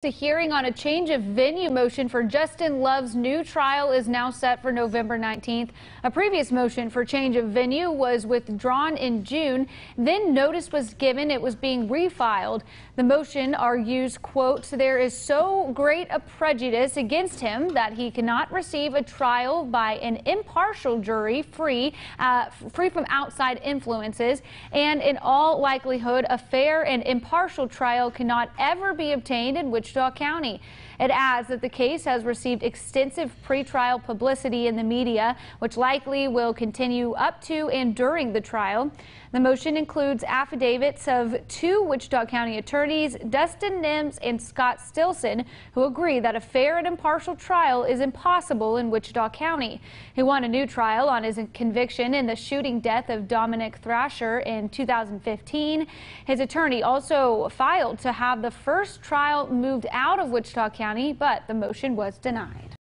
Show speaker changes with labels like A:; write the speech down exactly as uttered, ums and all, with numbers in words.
A: The hearing on a change of venue motion for Justin Love's new trial is now set for November nineteenth. A previous motion for change of venue was withdrawn in June. Then notice was given it was being refiled. The motion argues, quote, there is so great a prejudice against him that he cannot receive a trial by an impartial jury free, uh, free from outside influences, and in all likelihood a fair and impartial trial cannot ever be obtained in which Wichita County. It adds that the case has received extensive pretrial publicity in the media, which likely will continue up to and during the trial. The motion includes affidavits of two Wichita County attorneys, Dustin Nims and Scott Stilson, who agree that a fair and impartial trial is impossible in Wichita County. He won a new trial on his conviction in the shooting death of Dominic Thrasher in two thousand fifteen. His attorney also filed to have the first trial moved out of Wichita County, but the motion was denied.